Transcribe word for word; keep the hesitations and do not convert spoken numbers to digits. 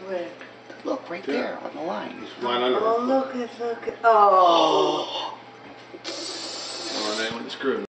Where? Look, right there. there on the line. It's right under Oh, her. look at, look at. Oh. Oh, they went screwed.